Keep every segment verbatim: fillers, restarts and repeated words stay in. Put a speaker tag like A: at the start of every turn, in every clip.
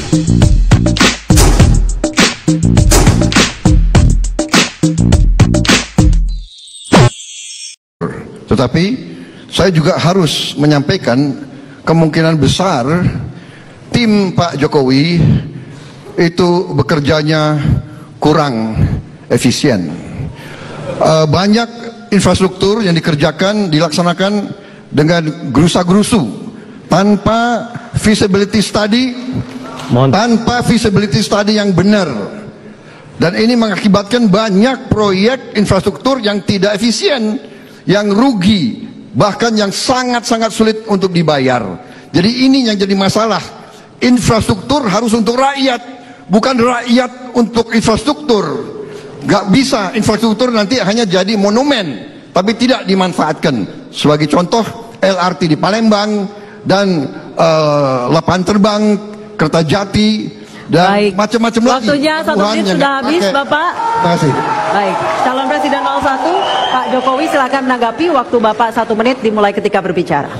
A: Tetapi saya juga harus menyampaikan kemungkinan besar tim Pak Jokowi itu bekerjanya kurang efisien. Uh, banyak infrastruktur yang dikerjakan dilaksanakan dengan gerusa-gerusu tanpa feasibility study, Mohon. tanpa feasibility study yang benar, dan ini mengakibatkan banyak proyek infrastruktur yang tidak efisien, yang rugi, bahkan yang sangat-sangat sulit untuk dibayar. Jadi ini yang jadi masalah. Infrastruktur harus untuk rakyat, bukan rakyat untuk infrastruktur. Gak bisa infrastruktur nanti hanya jadi monumen, tapi tidak dimanfaatkan. Sebagai contoh, L R T di Palembang dan uh, lapangan terbang, Kertajati, dan macam-macam lagi.
B: Waktunya satu menit sudah habis, pakai. Bapak.
A: Terima kasih.
B: Baik, calon presiden nol satu, Pak Jokowi silakan menanggapi. Waktu Bapak satu menit dimulai ketika berbicara.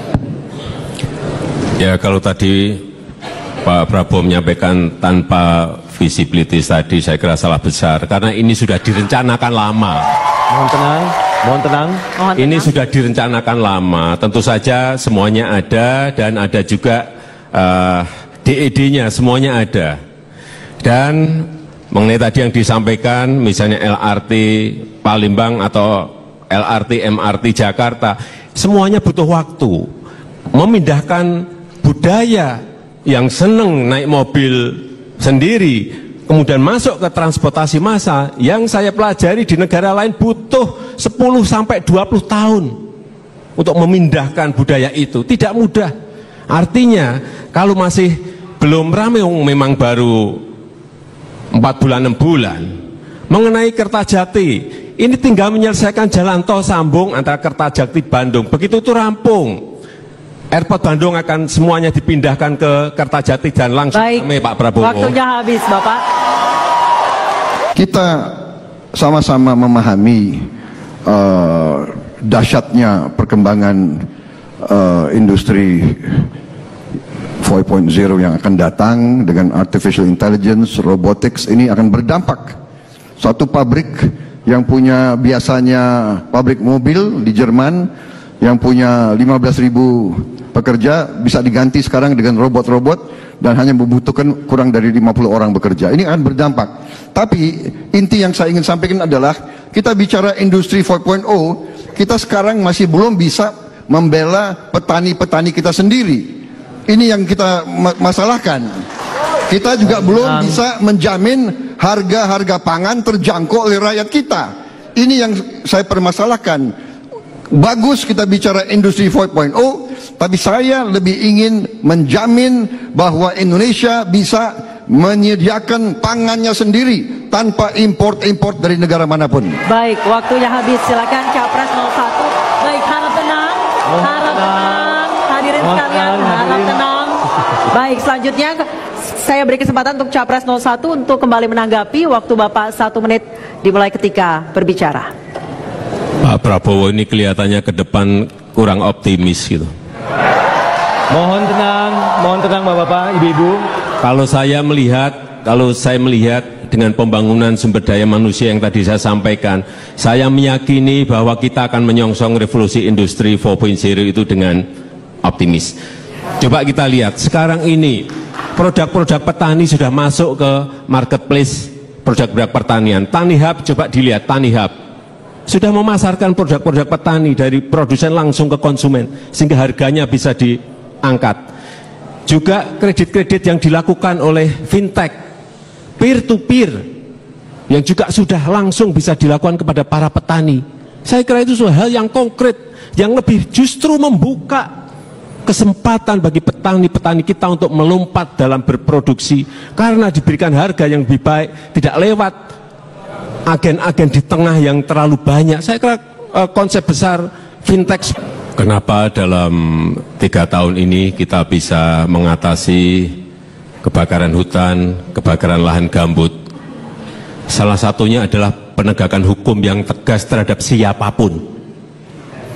C: Ya, kalau tadi Pak Prabowo menyampaikan tanpa visibility study, saya kira salah besar, karena ini sudah direncanakan lama.
D: Mohon tenang, mohon tenang.
B: Mohon
C: ini
B: tenang.
C: sudah direncanakan lama, tentu saja semuanya ada, dan ada juga uh, D E D-nya, semuanya ada. Dan mengenai tadi yang disampaikan, misalnya L R T Palembang atau L R T M R T Jakarta, semuanya butuh waktu. Memindahkan budaya yang seneng naik mobil sendiri, kemudian masuk ke transportasi massal, yang saya pelajari di negara lain butuh sepuluh sampai dua puluh tahun untuk memindahkan budaya itu. Tidak mudah. Artinya kalau masih belum ramai, memang baru empat bulan, enam bulan. Mengenai Kertajati, ini tinggal menyelesaikan jalan tol sambung antara Kertajati Bandung. Begitu itu rampung, Airport Bandung akan semuanya dipindahkan ke Kertajati dan langsung kami Pak Prabowo.
B: Waktunya habis, Bapak.
A: Kita sama-sama memahami uh, dahsyatnya perkembangan uh, industri empat titik nol yang akan datang dengan artificial intelligence, robotics. Ini akan berdampak. Satu pabrik yang punya biasanya pabrik mobil di Jerman yang punya lima belas ribu pekerja bisa diganti sekarang dengan robot-robot dan hanya membutuhkan kurang dari lima puluh orang bekerja. Ini akan berdampak. Tapi inti yang saya ingin sampaikan adalah kita bicara industri empat titik nol, kita sekarang masih belum bisa membela petani-petani kita sendiri. Ini yang kita masalahkan. Kita juga belum bisa menjamin harga-harga pangan terjangkau oleh rakyat kita. Ini yang saya permasalahkan. Bagus kita bicara industri empat titik nol, tapi saya lebih ingin menjamin bahwa Indonesia bisa menyediakan pangannya sendiri tanpa import-import dari negara manapun.
B: Baik, waktunya habis. Silakan Capres nol satu. Baik, harap tenang, harap tenang, hadirin sekalian, harap tenang. Baik, selanjutnya saya beri kesempatan untuk Capres nol satu untuk kembali menanggapi. Waktu Bapak satu menit dimulai ketika berbicara.
C: Pak Prabowo ini kelihatannya ke depan kurang optimis gitu.
D: Mohon tenang, mohon tenang Bapak-bapak, Ibu-ibu.
C: Kalau saya melihat, kalau saya melihat dengan pembangunan sumber daya manusia yang tadi saya sampaikan, saya meyakini bahwa kita akan menyongsong revolusi industri empat titik nol itu dengan optimis. Coba kita lihat, sekarang ini produk-produk petani sudah masuk ke marketplace produk-produk pertanian. Tani Hub, coba dilihat Tani Hub. Sudah memasarkan produk-produk petani dari produsen langsung ke konsumen, sehingga harganya bisa diangkat. Juga kredit-kredit yang dilakukan oleh fintech, peer-to-peer, yang juga sudah langsung bisa dilakukan kepada para petani. Saya kira itu suatu hal yang konkret, yang lebih justru membuka kesempatan bagi petani-petani kita untuk melompat dalam berproduksi, karena diberikan harga yang lebih baik, tidak lewat agen-agen di tengah yang terlalu banyak. Saya kira uh, konsep besar fintech. Kenapa dalam tiga tahun ini kita bisa mengatasi kebakaran hutan, kebakaran lahan gambut? Salah satunya adalah penegakan hukum yang tegas terhadap siapapun.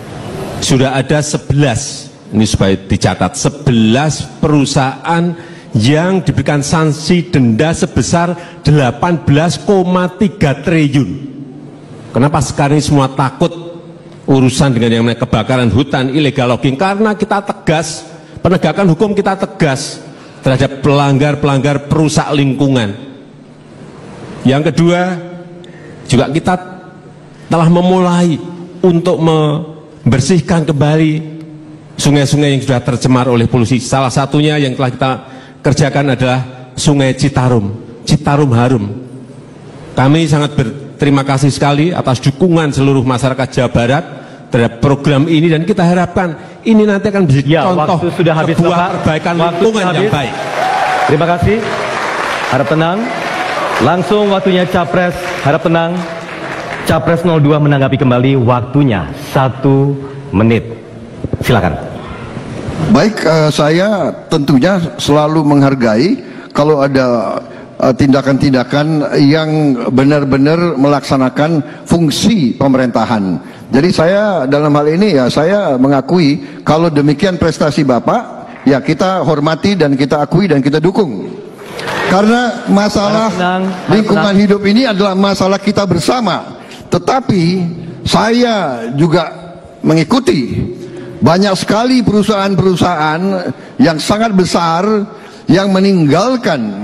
C: Sudah ada sebelas, ini supaya dicatat, sebelas perusahaan yang diberikan sanksi denda sebesar delapan belas koma tiga triliun. Kenapa sekarang ini semua takut urusan dengan yang namanya kebakaran hutan, illegal logging? Karena kita tegas, penegakan hukum kita tegas terhadap pelanggar-pelanggar perusak lingkungan. Yang kedua, juga kita telah memulai untuk membersihkan kembali sungai-sungai yang sudah tercemar oleh polusi. Salah satunya yang telah kita kerjakan adalah Sungai Citarum, Citarum Harum. Kami sangat berterima kasih sekali atas dukungan seluruh masyarakat Jawa Barat terhadap program ini, dan kita harapkan ini nanti akan menjadi
D: Ya,
C: contoh
D: waktu sudah habis,
C: sebuah
D: Bapak.
C: perbaikan
D: Waktu
C: lingkungan
D: sudah
C: yang
D: habis.
C: baik.
D: Terima kasih. Harap tenang. Langsung waktunya Capres. Harap tenang. Capres nol dua menanggapi kembali. Waktunya satu menit. Silakan.
A: Baik, eh, saya tentunya selalu menghargai kalau ada eh, tindakan-tindakan yang benar-benar melaksanakan fungsi pemerintahan. Jadi saya dalam hal ini ya saya mengakui kalau demikian prestasi Bapak, ya kita hormati dan kita akui dan kita dukung. Karena masalah
D: Tenang,
A: lingkungan
D: tenang.
A: hidup ini adalah masalah kita bersama. Tetapi saya juga mengikuti banyak sekali perusahaan-perusahaan yang sangat besar yang meninggalkan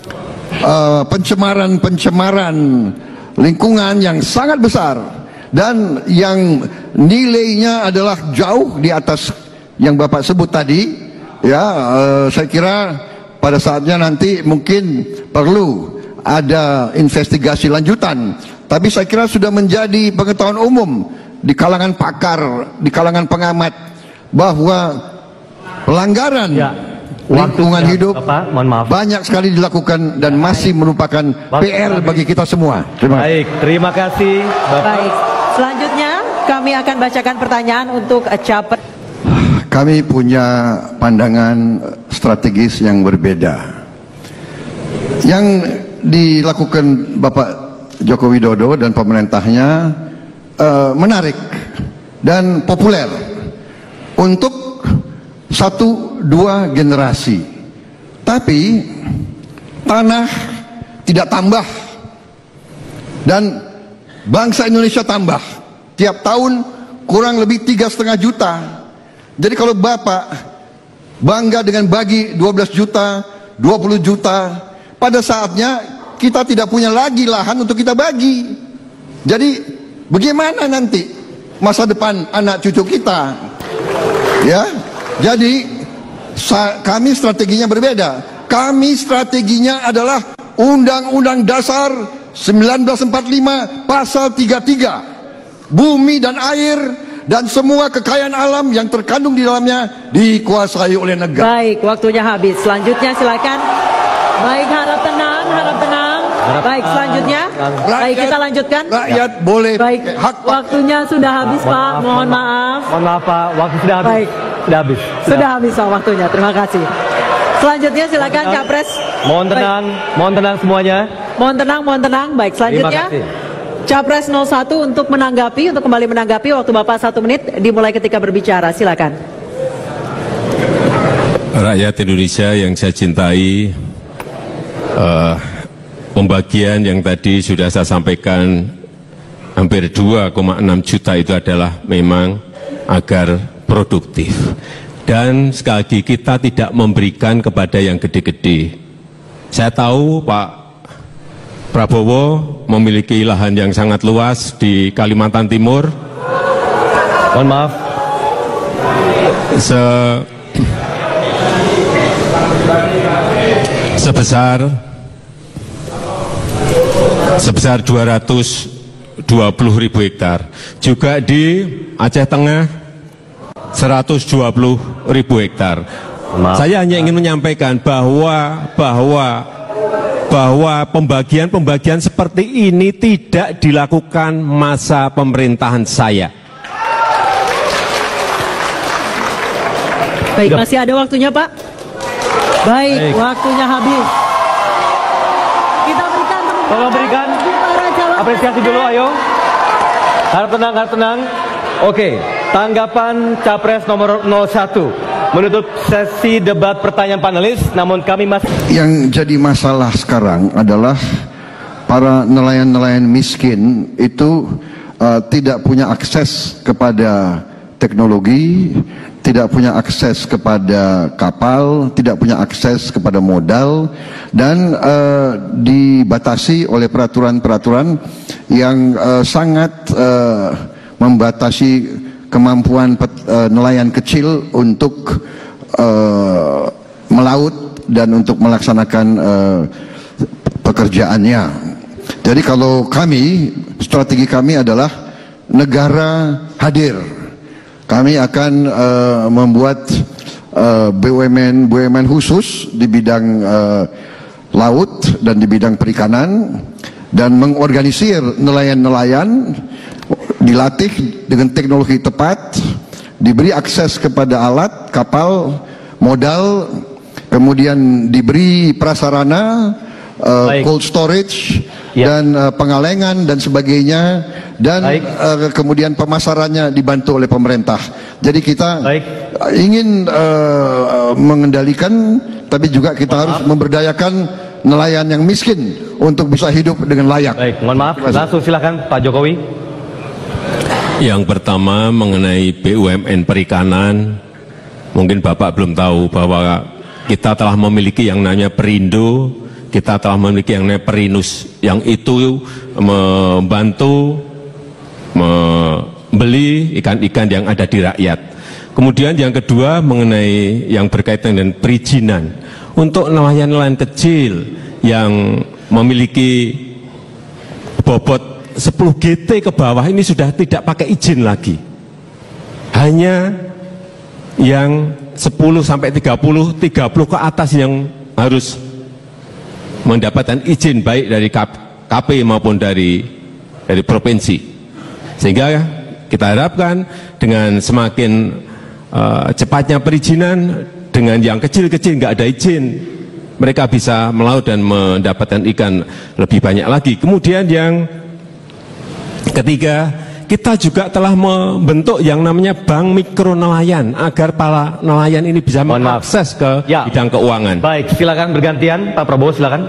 A: pencemaran-pencemaran uh, lingkungan yang sangat besar dan yang nilainya adalah jauh di atas yang Bapak sebut tadi. Ya, uh, saya kira pada saatnya nanti mungkin perlu ada investigasi lanjutan. Tapi saya kira sudah menjadi pengetahuan umum di kalangan pakar, di kalangan pengamat, bahwa pelanggaran
D: Ya,
A: lingkungan
D: waktu
A: hidup
D: Bapak, mohon maaf.
A: banyak sekali dilakukan dan masih merupakan
D: Waktu
A: P R
D: habis.
A: bagi kita semua. Terima kasih.
D: Baik, terima kasih Bapak.
B: Baik, selanjutnya kami akan bacakan pertanyaan untuk Capres.
A: Kami punya pandangan strategis yang berbeda. Yang dilakukan Bapak Joko Widodo dan pemerintahnya uh, menarik dan populer untuk satu dua generasi. Tapi tanah tidak tambah dan bangsa Indonesia tambah. Tiap tahun kurang lebih tiga setengah juta. Jadi kalau Bapak bangga dengan bagi dua belas juta, dua puluh juta, pada saatnya kita tidak punya lagi lahan untuk kita bagi. Jadi bagaimana nanti masa depan anak cucu kita? Ya, jadi sa kami strateginya berbeda. Kami strateginya adalah Undang-Undang Dasar seribu sembilan ratus empat puluh lima pasal tiga puluh tiga. Bumi dan air dan semua kekayaan alam yang terkandung di dalamnya dikuasai oleh negara.
B: Baik, waktunya habis. Selanjutnya silakan. Baik, harap tenang, harap tenang.
D: Harap
B: Baik,
D: tenang.
B: selanjutnya. Baik, kita lanjutkan.
A: Rakyat boleh
B: Baik,
A: hak
B: waktunya sudah habis,
D: Mohon
B: Pak.
D: maaf,
B: Mohon maaf.
D: Mohon maaf Pak, waktu sudah habis.
B: Baik.
D: Sudah habis.
B: Sudah habis Pak waktunya. Terima kasih. Selanjutnya silakan
D: Mohon tenang.
B: Capres.
D: Mohon tenang, mohon tenang semuanya.
B: Mohon tenang, mohon tenang. Baik, selanjutnya
D: kasih.
B: Capres nol satu untuk menanggapi, untuk kembali menanggapi. Waktu Bapak satu menit dimulai ketika berbicara. Silakan.
C: Rakyat Indonesia yang saya cintai, uh, pembagian yang tadi sudah saya sampaikan hampir dua koma enam juta itu adalah memang agar produktif. Dan sekali lagi kita tidak memberikan kepada yang gede-gede. Saya tahu Pak Prabowo memiliki lahan yang sangat luas di Kalimantan Timur.
D: Mohon maaf.
C: Se sebesar sebesar dua ratus dua puluh ribu hektar. Juga di Aceh Tengah seratus dua puluh ribu hektar.
D: Maaf.
C: Saya hanya ingin menyampaikan bahwa bahwa bahwa pembagian-pembagian seperti ini tidak dilakukan masa pemerintahan saya.
B: Baik, masih ada waktunya Pak. Baik,
D: Baik.
B: waktunya habis. Kita berikan tepuk
D: Tolong
B: tangan
D: berikan
B: bagi para calon
D: apresiasi dulu, ayo. Harap tenang, harap tenang. Oke, tanggapan Capres nomor nol satu. menutup sesi debat pertanyaan panelis, namun kami masih...
A: Yang jadi masalah sekarang adalah para nelayan-nelayan miskin itu uh, tidak punya akses kepada teknologi, tidak punya akses kepada kapal, tidak punya akses kepada modal, dan uh, dibatasi oleh peraturan-peraturan yang uh, sangat uh, membatasi kemampuan pet, uh, nelayan kecil untuk uh, melaut dan untuk melaksanakan uh, pekerjaannya. Jadi kalau kami, strategi kami adalah negara hadir. Kami akan uh, membuat uh, B U M N B U M N khusus di bidang uh, laut dan di bidang perikanan, dan mengorganisir nelayan-nelayan, dilatih dengan teknologi tepat, diberi akses kepada alat, kapal, modal, kemudian diberi prasarana, uh, cold storage, ya, dan uh, pengalengan dan sebagainya, dan uh, kemudian pemasarannya dibantu oleh pemerintah. Jadi kita Baik. ingin uh, mengendalikan, tapi juga kita mohon harus maaf. memberdayakan nelayan yang miskin untuk bisa hidup dengan layak.
D: Baik, mohon maaf, langsung silakan Pak Jokowi.
C: Yang pertama mengenai B U M N perikanan, mungkin Bapak belum tahu bahwa kita telah memiliki yang namanya Perindo, kita telah memiliki yang namanya Perinus, yang itu membantu membeli ikan-ikan yang ada di rakyat. Kemudian yang kedua mengenai yang berkaitan dengan perizinan untuk nelayan-nelayan kecil yang memiliki bobot sepuluh G T ke bawah ini sudah tidak pakai izin lagi. Hanya yang sepuluh sampai tiga puluh, tiga puluh ke atas yang harus mendapatkan izin baik dari K P maupun dari dari provinsi. Sehingga kita harapkan dengan semakin uh, cepatnya perizinan, dengan yang kecil-kecil nggak ada izin, mereka bisa melaut dan mendapatkan ikan lebih banyak lagi. Kemudian yang ketiga, kita juga telah membentuk yang namanya Bank Mikro Nelayan agar para nelayan ini bisa mengakses ke ya. bidang keuangan.
D: Baik, silakan bergantian, Pak Prabowo, silakan.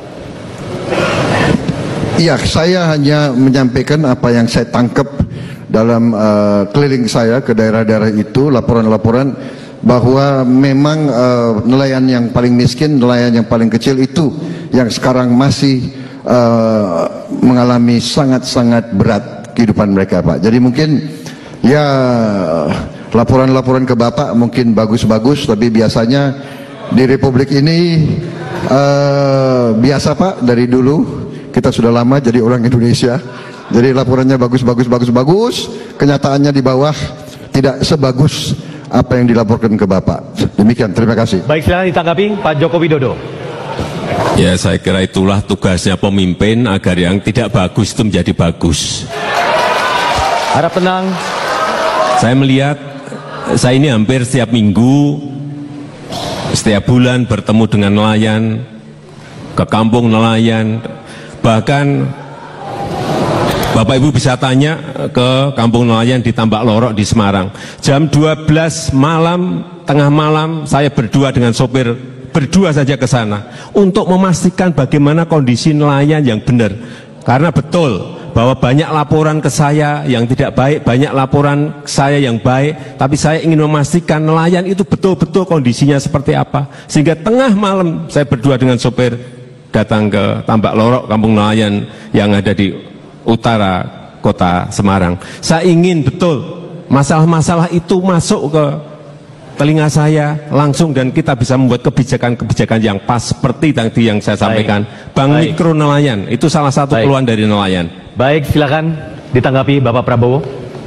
A: Iya, saya hanya menyampaikan apa yang saya tangkap dalam uh, keliling saya ke daerah-daerah itu, laporan-laporan bahwa memang uh, nelayan yang paling miskin, nelayan yang paling kecil itu yang sekarang masih Uh, mengalami sangat-sangat berat kehidupan mereka, Pak. Jadi mungkin ya laporan-laporan ke Bapak mungkin bagus-bagus, tapi biasanya di Republik ini uh, biasa, Pak, dari dulu kita sudah lama jadi orang Indonesia. Jadi laporannya bagus-bagus-bagus-bagus, kenyataannya di bawah tidak sebagus apa yang dilaporkan ke Bapak. Demikian, terima kasih.
D: Baik, silakan ditanggapi Pak Joko Widodo.
C: Ya, saya kira itulah tugasnya pemimpin agar yang tidak bagus itu menjadi bagus.
D: Harap tenang.
C: Saya melihat, saya ini hampir setiap minggu, setiap bulan bertemu dengan nelayan, ke kampung nelayan, bahkan Bapak Ibu bisa tanya ke kampung nelayan di Tambak Lorok di Semarang. Jam dua belas malam, tengah malam, saya berdua dengan sopir, berdua saja ke sana untuk memastikan bagaimana kondisi nelayan yang benar. Karena betul bahwa banyak laporan ke saya yang tidak baik, banyak laporan ke saya yang baik, tapi saya ingin memastikan nelayan itu betul-betul kondisinya seperti apa. Sehingga tengah malam saya berdua dengan sopir datang ke Tambak Lorok, kampung nelayan yang ada di utara kota Semarang. Saya ingin betul masalah-masalah itu masuk ke telinga saya langsung dan kita bisa membuat kebijakan-kebijakan yang pas seperti tadi yang saya sampaikan. Baik. Bank Baik. Mikro Nelayan itu salah satu Baik. keluhan dari nelayan.
D: Baik, silakan ditanggapi Bapak Prabowo.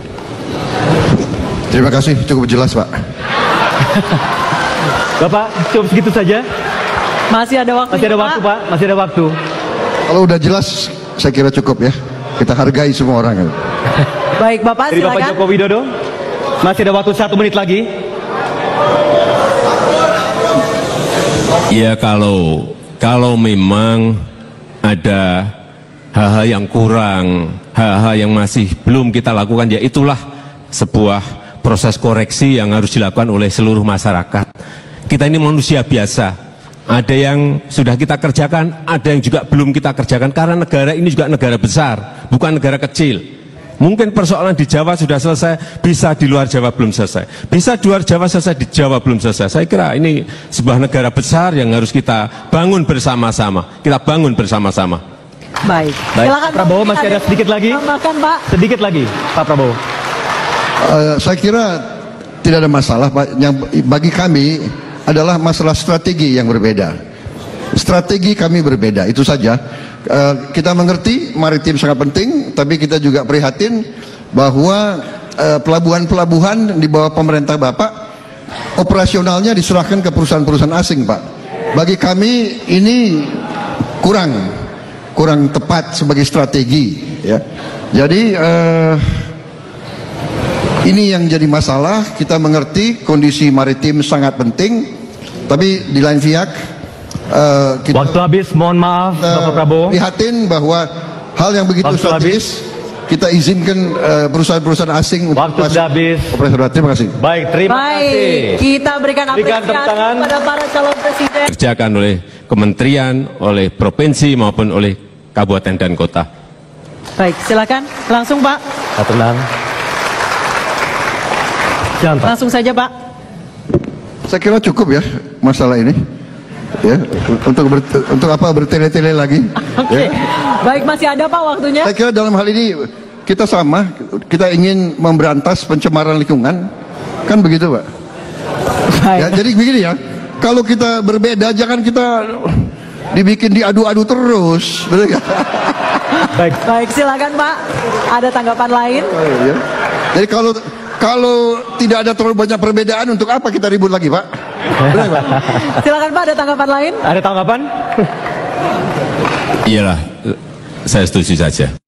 A: Terima kasih, cukup jelas, Pak.
D: Bapak, cukup segitu saja.
B: Masih ada waktu.
D: Masih ada waktu, Pak. Masih ada waktu.
A: Kalau udah jelas, saya kira cukup ya. Kita hargai semua orang.
B: Baik, Bapak,
D: Dari
B: silakan.
D: Bapak Joko Widodo, masih ada waktu satu menit lagi.
C: Ya, kalau kalau memang ada hal-hal yang kurang, hal-hal yang masih belum kita lakukan, ya itulah sebuah proses koreksi yang harus dilakukan oleh seluruh masyarakat. Kita ini manusia biasa. Ada yang sudah kita kerjakan, ada yang juga belum kita kerjakan. Karena negara ini juga negara besar, bukan negara kecil. Mungkin persoalan di Jawa sudah selesai, bisa di luar Jawa belum selesai. Bisa di luar Jawa selesai, di Jawa belum selesai. Saya kira ini sebuah negara besar yang harus kita bangun bersama-sama. Kita bangun bersama-sama.
B: Baik.
D: Baik,
B: Silakan,
D: Pak Prabowo masih ada sedikit lagi.
B: Tambahkan, Pak.
D: Sedikit lagi, Pak Prabowo.
A: Uh, saya kira tidak ada masalah, Pak. Yang bagi kami adalah masalah strategi yang berbeda. Strategi kami berbeda, itu saja. Uh, kita mengerti maritim sangat penting, tapi kita juga prihatin bahwa uh, pelabuhan-pelabuhan di bawah pemerintah Bapak operasionalnya diserahkan ke perusahaan-perusahaan asing, Pak. Bagi kami ini kurang kurang tepat sebagai strategi, ya. Jadi uh, ini yang jadi masalah. Kita mengerti kondisi maritim sangat penting, tapi di lain pihak uh, kita,
D: Waktu habis, mohon maaf
A: kita
D: Bapak Prabowo.
A: prihatin bahwa hal yang begitu
D: Waktu
A: strategis kita izinkan uh, perusahaan-perusahaan asing untuk
D: Waktu sudah habis.
A: operasional. Terima kasih.
D: Baik, terima
B: Baik,
D: kasih.
B: kita berikan
D: Berikan tepuk
B: apresiasi
D: tangan.
B: kepada para calon presiden.
C: Kerjakan oleh kementerian, oleh provinsi maupun oleh kabupaten dan kota.
B: Baik, silakan langsung Pak.
D: Nah, tenang. Jangan, Pak.
B: Langsung saja Pak.
A: Saya kira cukup ya masalah ini. Ya, untuk ber, untuk apa bertele-tele lagi?
B: Oke.
A: Ya.
B: Baik, masih ada Pak waktunya.
A: Saya kira dalam hal ini kita sama, kita ingin memberantas pencemaran lingkungan, kan begitu, Pak?
B: Baik.
A: Ya, jadi begini ya, kalau kita berbeda jangan kita dibikin diadu-adu terus, betul nggak?
D: Baik.
B: Baik, silakan Pak. Ada tanggapan lain?
A: Ya. Jadi kalau kalau tidak ada terlalu banyak perbedaan, untuk apa kita ribut lagi, Pak? Betul, Pak?
B: Silakan Pak, ada tanggapan lain?
D: Ada tanggapan?
C: Iyalah, saya setuju saja.